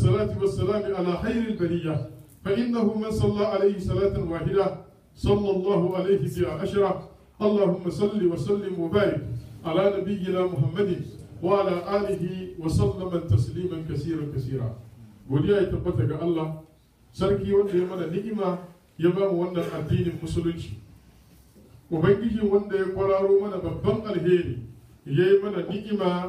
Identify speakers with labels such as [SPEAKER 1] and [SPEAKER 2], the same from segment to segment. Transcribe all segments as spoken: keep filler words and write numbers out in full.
[SPEAKER 1] الصلاة والسلام على خير البرية فإنه من صلى عليه صلاة واحدة صلى الله عليه بها عشرة اللهم صل وسلم وبارك على نبينا محمد وعلى آله وسلم تسليما كثيرا كثيرا. godiya ya tabbata ga Allah sarki wanda ya mana ni'ima ya ba mu wannan addinin musulunci, ubangiji wanda ya kwararo mana babban alheri ya yi mana ni'ima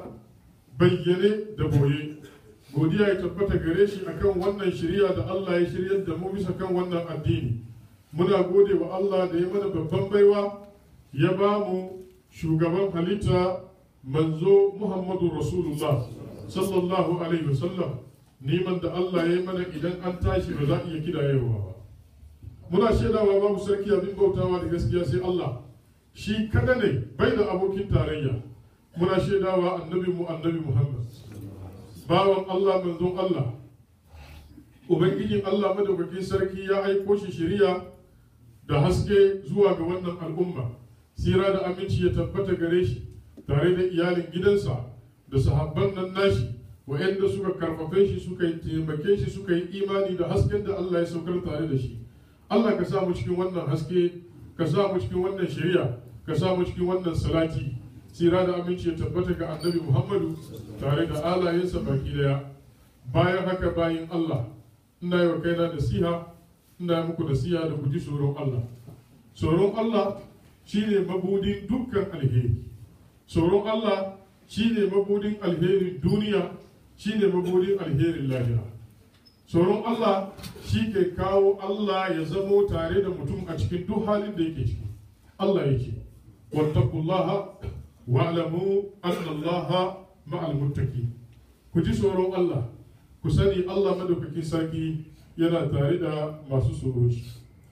[SPEAKER 1] bayyane da boye. Godiya ya tabbata gare shi akan wannan shari'a da Allah ya shiryar da mu bisa kan wannan addini. Muna gode wa Allah da ya mana babban baiwa ya ba mu shugaban halitta manzo Muhammadu Rasulullah sallallahu alaihi wasallam, niman da Allah ya yi mana idan an tashi ba za a iya kidayewa ba. Muna shaidawa babu sarki abin bautawa da gaskiya sai Allah, shi kada ne bai da abokin tarayya. Muna shaidawa annabi mu annabi Muhammad bawan Allah manzon Allah, ubangijin Allah madaukakin sarki ya aiko shi shari'a da haske zuwa ga wannan al'umma. Sira da aminci ya tabbata gare shi tare da iyalin gidansa da sahabban nan nashi wa'anda suka karfafe shi, suka yi taimake shi, suka yi imani da hasken da Allah ya saukar tare da shi. Allah ka sa mu cikin wannan haske, ka sa mu cikin wannan shari'a, ka sa mu cikin wannan salati. Sira da aminci ya tabbata ga annabi Muhammadu tare da alayensa baki daya. Bayan haka bayin Allah, ina yi wa kaina nasiha, ina muku nasiha da ku ji tsoron Allah. Tsoron Allah shine mabudin dukkan alheri. Tsoron Allah shine mabudin alherin duniya, shine mabudin alherin lahira. Tsoron Allah shi ke kawo Allah ya zamo tare da mutum a cikin duk halin da yake ciki. Allah yake wattaqullaha wa'lamu anna Allaha ma'al muttaqin. Ku ji tsoron Allah, ku sani Allah madaukakin sarki yana tare da masu tsoron shi.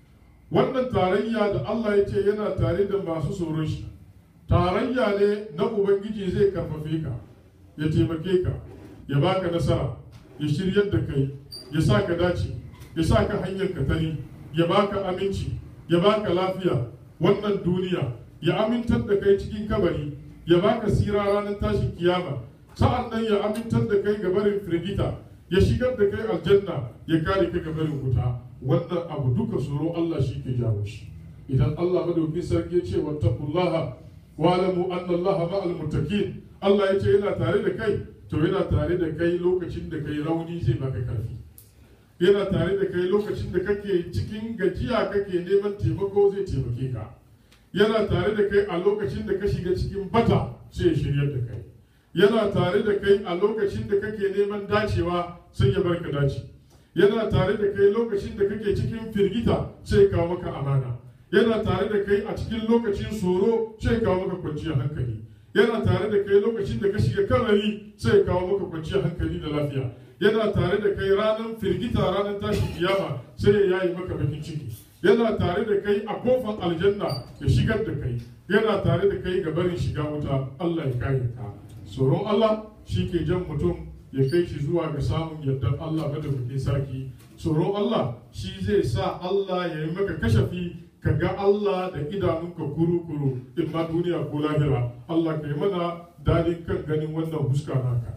[SPEAKER 1] Wannan tarayya da Allah ya ce yana tare da masu tsoron shi, tarayya ne na Ubangiji zai karfafe ka, ya taimake ka, ya baka nasara, ya shiryar da kai, ya sa ka dace, ya sa ka hanyar katari, ya baka aminci, ya baka lafiya wannan duniya, ya amintar da kai cikin kabari, ya baka sira ranar tashin kiyama, sa'an nan ya amintar da kai gabarin firgita, ya shigar da kai aljanna, ya kare ka gabarin wuta. Wannan abu duka tsoro Allah shi ke jawo shi. Idan Allah madaukin sarki ya ce wattaqullaha wa'lamu anna Allaha ma'al muttaqin, Allah ya ce yana tare da kai, to yana tare da kai lokacin da kai rauni zai baka karfi. Yana tare da kai lokacin da kake cikin gajiya kake neman taimako zai taimake ka. Yana tare da kai a lokacin da ka shiga cikin bata sai ya shiryar da kai. Yana tare da kai a lokacin da kake neman dacewa sai ya barka dace. Yana tare da kai lokacin da kake cikin firgita sai kawo maka amana. Yana tare da kai a cikin lokacin tsoro sai kawo maka kwanciyar hankali. Yana tare da kai lokacin da ka shiga karari sai kawo maka kwanciyar hankali da lafiya. Yana tare da kai ranar firgita, ranar tashin kiyama sai ya yayi maka bakin ciki. Yana tare da kai a kofar aljanna ya shigar da kai. Yana tare da kai ga barin shiga wuta. Allah ya kare ka. Tsoron Allah shi ke jan mutum ya kai shi zuwa ga samun yardar Allah madaukakin sarki. Tsoron Allah shi zai sa Allah ya yi maka kashafi ka ga Allah da idanunka kuru-kuru in ma duniya ko lahira. Allah ka yi mana dadin kan ganin wannan huska naka.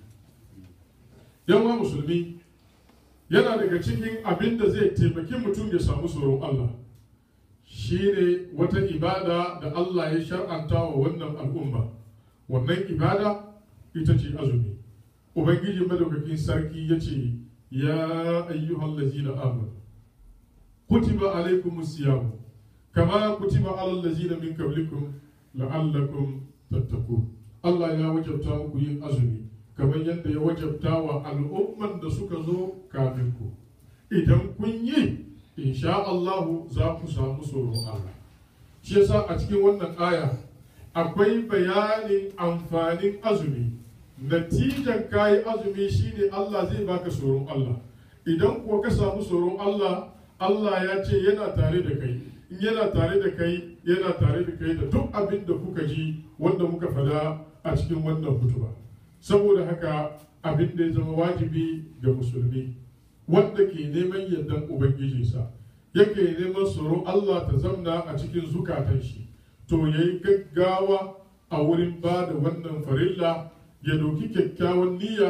[SPEAKER 1] Yawa musulmi, yana daga cikin abin da zai taimaki mutum ya samu tsoron Allah shi ne wata ibada da Allah ya shar'anta wa wannan al'umma. Wannan ibada ita ce azumi. Ubangiji madaukakin sarki ya ce, ya ayyuhal lazina amanu kutiba alaikumus siyam kama kutiba alal lazina min qablikum la'allakum tattaqun. Allah ya wajabta muku yin azumi kamar yadda ya wajabta wa al'umman da suka zo kafin ku. Idan kun yi, insha Allah za ku samu tsoron Allah. Shi yasa a cikin wannan aya akwai bayanin amfanin azumi. Natijan kayi azumi shine Allah zai baka tsoron Allah. Idan kuwa ka samu tsoron Allah, Allah ya ce yana tare da kai. In yana tare da kai, yana tare da kai da duk abin da kuka ji wanda muka fada a cikin wannan hutuba. Saboda haka abin da ya zama wajibi ga musulmi wanda ke neman yardan Ubangijinsa, yake neman tsoron Allah ta zamna a cikin zukatan shi, to yayi gaggawa a wurin ba da wannan farilla, ya doki kyakkyawan niyya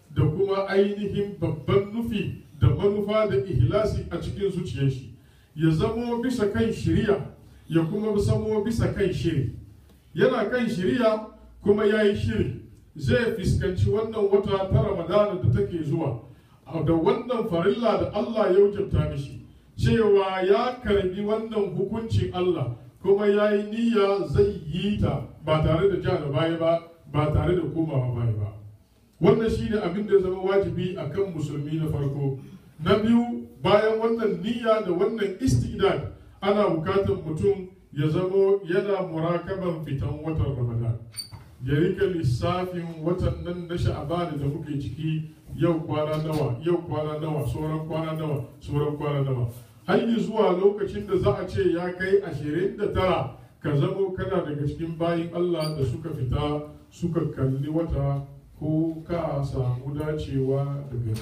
[SPEAKER 1] da kuma ainihin babban nufi da manufa da ihlasi a cikin zuciyar shi, ya zamo bisa kan shiriya ya kuma zamo bisa kan shiri. Yana kan shiriya kuma ya yi shiri zai fuskanci wannan wata ta Ramadana da take zuwa da wannan farilla da Allah ya wajabta mishi, cewa ya karbi wannan hukuncin Allah kuma ya yi niyya zai yi ta ba tare da ja da baya ba, ba tare da komawa baya ba. Wannan shi ne abin da ya zama wajibi a kan musulmi na farko. Na biyu, bayan wannan niyya da wannan istidad, ana bukatar mutum ya zamo yana murakaban fitan watan Ramadan, ya rika lissafin watan nan na Sha'ban da muke ciki, yau kwana nawa, yau kwana nawa, sauran kwana nawa, sauran kwana nawa, har zuwa lokacin da za a ce ya kai ashirin da tara, ka zamo kana daga cikin bayin Allah da suka fita suka kalli wata ko ka samu dacewa da gani.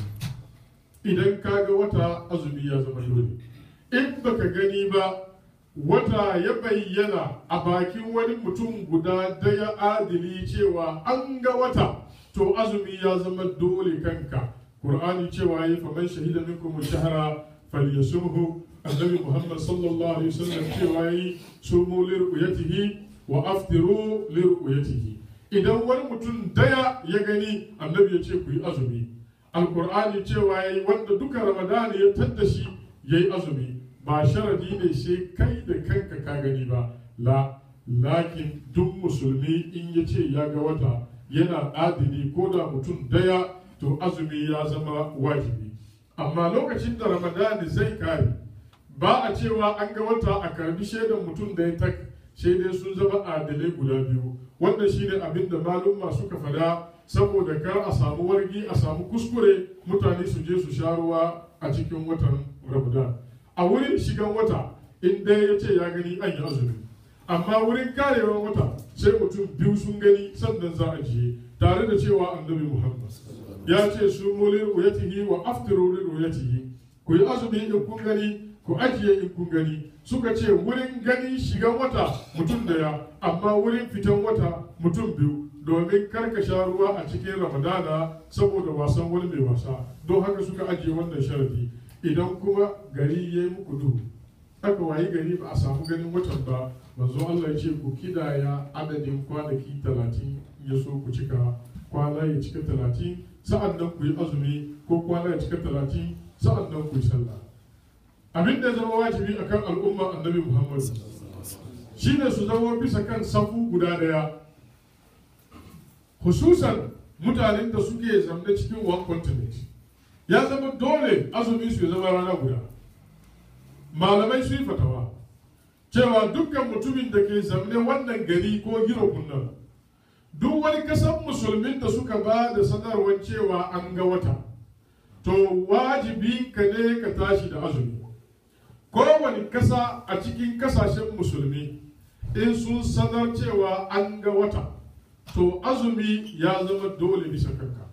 [SPEAKER 1] Idan ka ga wata, azumi ya zama dole. In baka gani ba, wata ya bayyana a bakin wani mutum guda daya adili cewa an ga wata, to azumi ya zama dole kanka. Qur'ani cewa yi faman shahida minkum shahra falyasumhu. Annabi Muhammad sallallahu alaihi wasallam cewa yi sumu liruyatihi wa aftiru liruyatihi. Idan wani mutum daya ya gani, annabi ya ce ku yi azumi. Alqur'ani cewa yi wanda duka Ramadan ya tadda shi yayi azumi. Ba sharadi ne sai kai da kanka ka gani ba, la, lakin duk musulmi in ya ce ya ga wata yana adili ko da mutum daya, to azumi ya zama wajibi. Amma lokacin da Ramadan zai kare, ba a cewa an ga wata a karbi shaidan mutum da ya tak, shaidai sun zama adilai guda biyu. Wanda shine abin da malumma suka fada, saboda kar a samu wargi, a samu kuskure, mutane su je su sha ruwa a cikin watan Ramadan. A wurin shigan wata, in dai ya ce ya gani, an yi azumi. Amma wurin karewar wata, sai mutum biyu sun gani sannan za a jiye, tare da cewa annabi Muhammad ya ce su mulin ruyatihi wa aftiru lin ruyatihi, ku yi azumi in kun gani, ku ajiye in kun gani. Suka ce wurin gani shigan wata mutum daya, amma wurin fitan wata mutum biyu, domin karka sha ruwa a cikin Ramadana saboda wasan wani mai wasa. Don haka suka ajiye wannan sharadi. Idan kuma gari ya yi muku duhu, aka wayi gari ba a samu ganin watan ba, manzo Allah ya ce ku kidaya adadin kwanaki talatin, ya so ku cika kwana ya cika talatin, sa'an nan ku yi azumi, ko kwana ya cika talatin, sa'an nan ku yi sallah. Abin da zama wajibi akan al'umma annabi Muhammad shine su zama bisa kan safu guda daya, hususan mutanen da suke zamne cikin one continent. Ya zama dole azumi su zama rana guda. Malamai su yi fatawa cewa dukkan mutumin da ke zamne wannan gari ko Europe nan, duk wani kasan musulmin da suka ba da sanarwar cewa an ga wata, to wajibi ka ne ka tashi da azumi. Kowane kasa a cikin kasashen musulmi, in sun sanar cewa an ga wata, to azumi ya zama dole bisa kanka.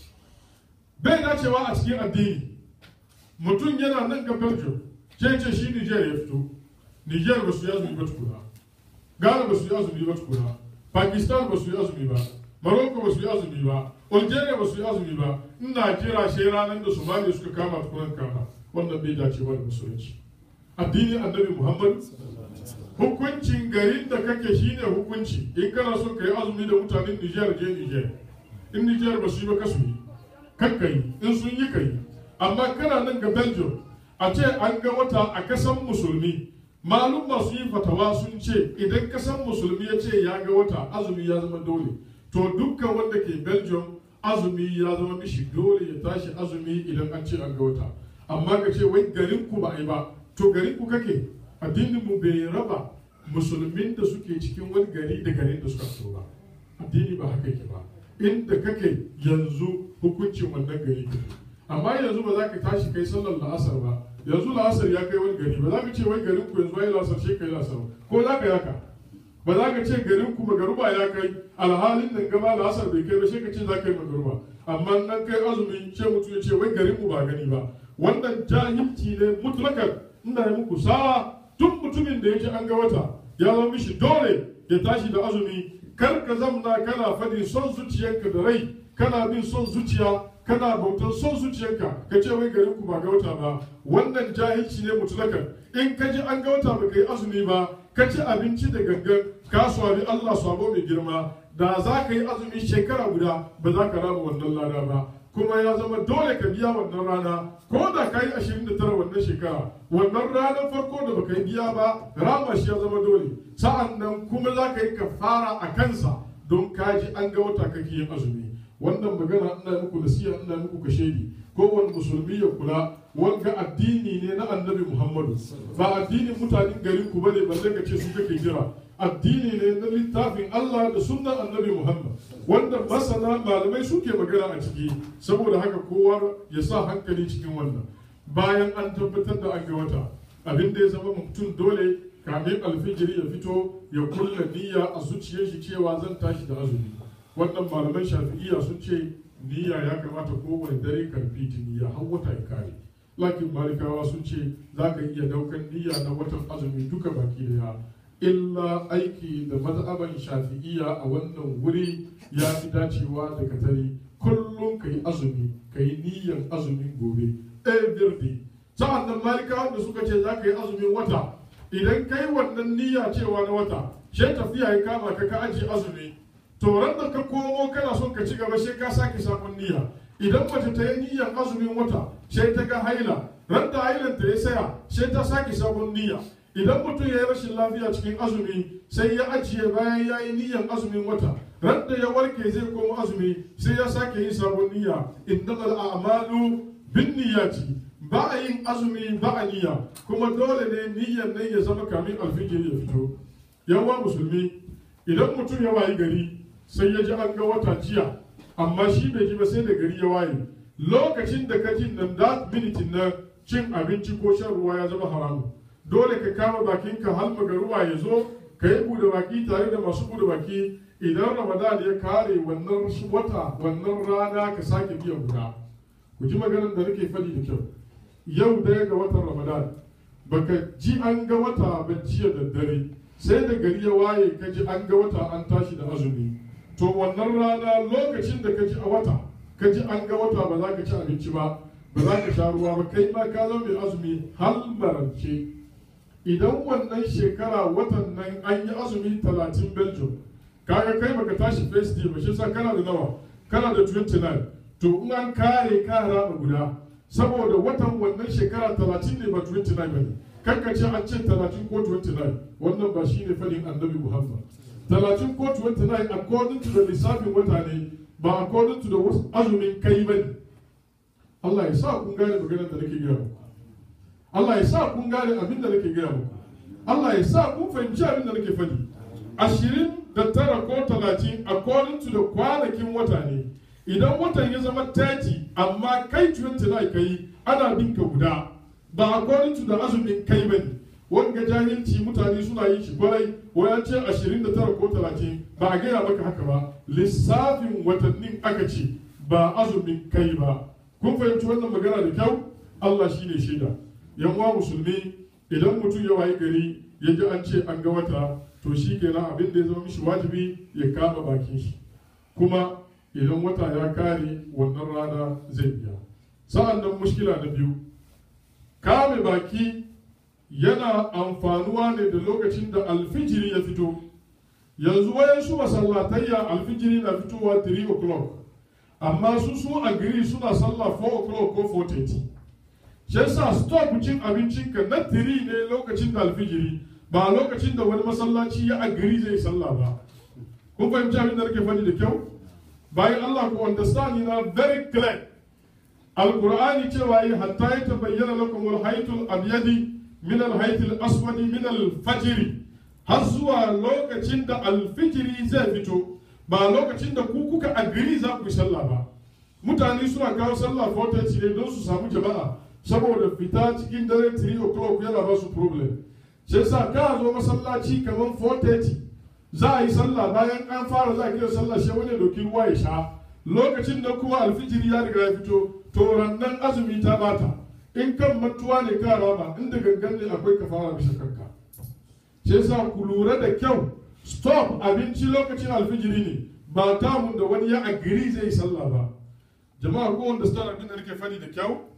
[SPEAKER 1] Bai dacewa a cikin addini mutum yana nan ga Belgium ce ce shi Niger ya fito. Niger ba su yi azumi ba tukuna, Ghana ba su yi azumi ba tukuna, Pakistan ba su yi azumi ba, Morocco ba su yi azumi ba, Algeria ba su yi azumi ba, ina jira shi ranar da Somalia suka kama tukunan kama. Wannan bai dacewa da musulunci. Addinin annabi Muhammad, hukuncin garin da kake shine hukunci. In kana so ka yi azumi da mutanen Niger, je Niger. In Niger ba su yi ba, ka su yi, kakkai. In sun yi kai. Amma kana nan ga Belgium, a ce an ga wata a kasan musulmi, malum masu yin fatawa sun ce idan kasan musulmi ya ce ya ga wata, azumi ya zama dole. To dukkan wanda ke Belgium, azumi ya zama mishi dole ya tashi azumi idan an ce an ga wata. Amma ka ce wai garin ku ba a yi ba, to garin ku kake. Addinin mu bai raba musulmin da suke cikin wani gari da garin da suka fito ba. Addini ba haka yake ba. Inda kake yanzu hukuncin wannan gari kake. Amma yanzu ba za ka tashi kai sallar la'asar ba. Yanzu la'asar ya kai wani gari, ba za ka ce wai garin ku yanzu wai la'asar shi kai la'asar ba. Ko za ka yaka? Ba za ka ce garin ku magaruba ya kai, alhalin nan gaba la'asar bai kai ba, sai ka ce za ka yi magaruba. Amma nan kai azumi ce mutum ya ce wai garin mu ba gani ba. Wannan jahilci ne mutlakan. Ina yi muku sawa, tun mutumin da ya ce an ga wata ya zama mishi dole ya tashi da azumi. Kar ka zamna kana fadin son zuciyanka da rai, kana bin son zuciya, kana bautan son zuciyarka ka ce wai garin ku ba ga wata ba, wannan jahilci ne mutlakan. In ka ji an ga wata ba ka yi azumi ba, ka ci abinci da gangan, ka swabi Allah swabo mai girma, da za ka yi azumi shekara guda ba za ka rama wannan lada ba, kuma ya zama dole ka biya wannan rana, ko da ka yi ashirin da tara wannan shekara, wannan ranar farko da baka yi biya ba rama shi ya zama dole. Sa'an nan kuma za ka yi kafara a kansa don ka ji an ga wata kake yin azumi. Wannan magana ina muku nasiha, ina muku kashedi, kowane musulmi ya kula, wanga addini ne na annabi Muhammadu, ba addinin mutanen garin ku bane balle ka ce su kake jira. Addini ne na littafin Allah da sunnan annabi Muhammad, wanda masana malamai suke magana a ciki. Saboda haka kowa ya sa hankali cikin wannan. Bayan an tabbatar da an ga wata, abin da ya zama mutum dole kamin alfijiri ya fito ya kulla niyya a zuciyar shi cewa zan tashi da azumi. Wannan malaman shafi'iyya sun ce niyya ya kamata kowane dare karfi niyya har wata ya kare. Lakin malikawa sun ce za ka iya daukan niyya na watan azumi duka baki daya. Illa aiki da mazhaban shafi'iyya a wannan wuri ya fi dacewa da katari. Kullum ka yi azumi, ka yi niyyan azumin gobe every day. Sa'an nan malikawa da suka ce za ka yi azumin wata, idan ka yi wannan niyya cewa na wata, sai tafiya ya kama ka ka ajiye azumi, to ran da ka komo kana son ka ci gaba sai ka sake sabon niyya. Idan mace ta yi niyyan azumin wata sai ta ga haila, ran da hailan ta ya saya sai ta sake sabon niyya. Idan mutum ya yi rashin lafiya cikin azumi sai ya ajiye bayan ya yi niyyan azumin wata, ran da ya warke zai koma azumi sai ya sake yin sabon niyya. Innamal a'malu bin niyyati, ba a yin azumi ba a niyya, kuma dole ne niyyan nan ya zama kamin alfijiri ya fito. Yawa musulmi, idan mutum ya wayi gari sai ya ji an ga wata jiya, amma shi bai ji ba sai da gari ya waye, lokacin da ka ji nan da minitin nan cin abinci ko shan ruwa ya zama haramu. Dole ka kama bakinka har magaruwa ya zo, ka yi bude baki tare da masu bude baki. Idan Ramadan ya kare wannan wata wannan rana ka sake biyan guda. Ku ji maganar da nake faɗi da kyau. Yau daya ga watan Ramadan baka ji an ga wata ba jiya da dare, sai da gari ya waye ka ji an ga wata an tashi da azumi. To wannan rana lokacin da ka ji a wata, ka ji an ga wata ba za ka ci abinci ba, ba za ka sha ruwa ba, kai ma ka zama mai azumi har marance. Idan wannan shekara watan nan an yi azumi talatin Belgium, kaga kai baka tashi first day ba, shi sa kana da nawa, kana da twenty-nine. To in an kare ka raba guda, saboda watan wannan shekara talatin ne ba twenty-nine ba ne. Kanka ce an ce talatin ko twenty-nine, wannan ba shi ne fadin annabi Muhammad. talatin ko twenty-nine according to the lissafin wata ne, ba according to the azumin kai ba ne. Allah ya sa kun gane maganar da nake gaya muku. Allah ya sa kun gane abin da nake gaya muku. Allah ya sa kun fahimci abin da nake faɗi. Ashirin da tara ko talatin according to the kwanakin wata ne. Idan watan ya zama thirty amma kai twenty-nine kai, ana bin ka guda, ba according to the azumin kai bane. Wanga jahilci mutane suna yin shi kwarai, wayan ce ashirin da tara ko talatin, ba a gaya maka haka ba. Lissafin watannin aka ce ba azumin kai ba. Kun fahimci wannan magana da kyau? Allah shi ne shaida. Yan uwa musulmi, idan mutum ya wayi gari ya ji an ce an ga wata, to shi kenan abin da ya zama mishi wajibi ya kama bakin shi. Kuma idan wata ya kare wannan rana zai biya. Sa'an nan mushkila na biyu, kame baki yana amfanuwa ne da lokacin da alfijiri ya fito. Yanzu wayansu masallatayya alfijiri na fitowa three o'clock, amma su sun agree suna sallah four o'clock ko four thirty. Shi yasa stop cin abincinka na three ne lokacin da alfijiri, ba lokacin da wani masallaci ya agree zai sallah ba. Kun fahimci abin da nake faɗi da kyau? Bayan Allah ku understand na very clear. Al-Qur'ani cewa yi hatta ya tabayyana lakum al-haytul abyadi min al-haytil aswadi min al-fajr, har zuwa lokacin da alfijiri zai fito, ba lokacin da ku kuka agree za ku yi sallah ba. Mutane suna kawo sallah four thirty ne don su samu jama'a, saboda fita cikin dare three o'clock yana ba su problem. Sai sa ka zo masallaci kamar four thirty, za a yi sallah, bayan an fara za a kira sallah sai wani doki ruwa ya sha, lokacin da kuma alfijiri ya riga ya fito, to rannan azumi ta bata. In kan mantuwa ne ka raba, inda gangan ne akwai kafara bisa kanka. Sai sa ku lura da kyau, stop abinci lokacin alfijiri ne, ba tamun da wani ya agiri zai yi sallah ba. jama'a ko wanda star abin da nake fadi da kyau